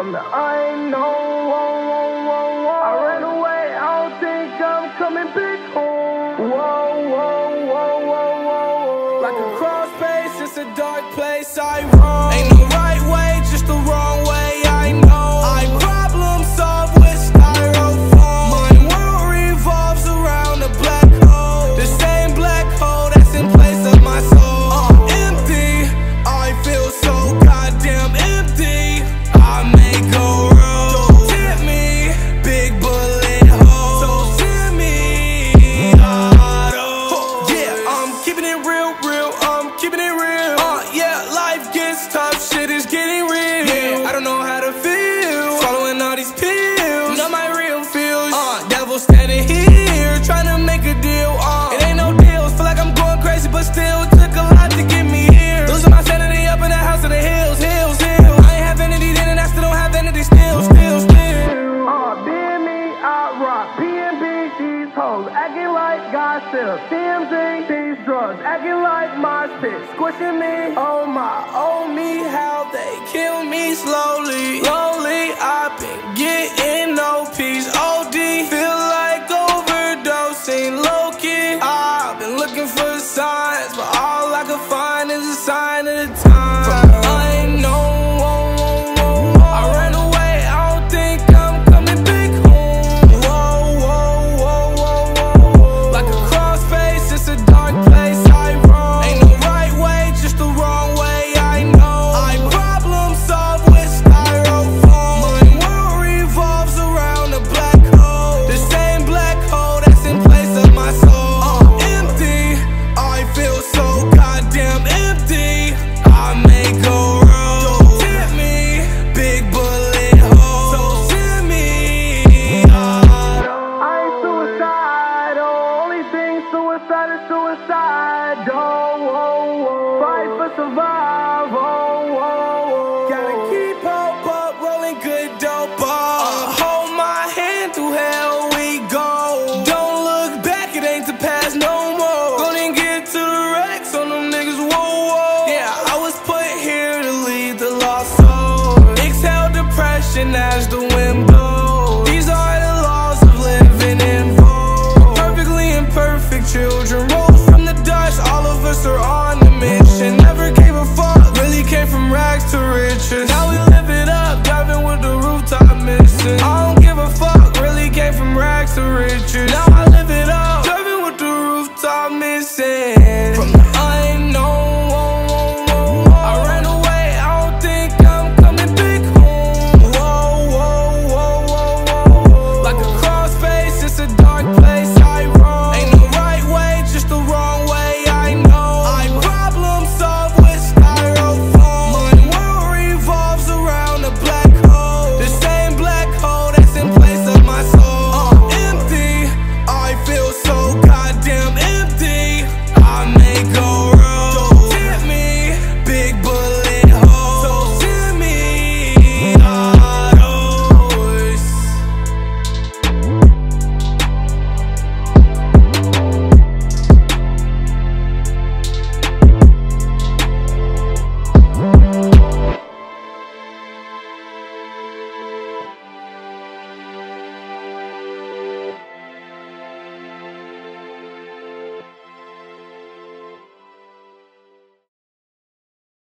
from the unknown. I ran away, I don't think I'm coming back home. Like a cross space, it's a dark place I roam. Ain't no right way, just the wrong way, I know. I problem solve with styrofoam. My world revolves around a black hole, the same black hole that's in place of my soul. Empty, I feel so goddamn empty. I may go rogue, don't tempt me, big bullet hole. So send me auto. Yeah, I'm keeping it real, I'm keeping it real. Yeah, life gets tough, shit is getting real. Yeah, I don't know how to feel, swallowing all these pills. Not my real feels. Devil standing here, trying to make a deal. It ain't no deals, feel like I'm going crazy, but still took a lot to get me here. Losing my sanity up in the house of the hills. I ain't have vanity then, and I still don't have vanity still. Being me, I rock. PNB, these hoes acting like gossip. TMZ, these drugs acting like my pit, squishing me. Oh me, how they kill me slowly. Lonely, I've been getting no peace. OD, feel like overdosing. Low-key, I've been looking for signs, but all I can find is a sign of the time. From the unknown, I ran away, I don't think I'm coming back home. Like a cross space, it's a dark place I roam. Ain't no right way, just the wrong way, I know. I problem solve with styrofoam. My world revolves around a black hole, the same black hole that's in place of my soul. Empty, I feel so goddamn empty. I may go rogue, don't tempt me, big bullet hole. So send me auto. I ain't suicidal, only thing suicide is suicidal. Fight for survival. Gotta keep hope up, rolling good dope up. Hold my hand, through hell we go. Don't look back, it ain't the past no more. Gonna get to the wrecks on them niggas, whoa. Yeah, I was put here to lead the lost soul. Exhale depression as the wind blows. These are the laws of living in vogue. Perfectly imperfect children rose from the dust. All of us are on a mission. Never gave a fuck, really came from rags to riches. Now we live it up, driving with the rooftop missing. I don't give a fuck, really came from rags to riches. Now I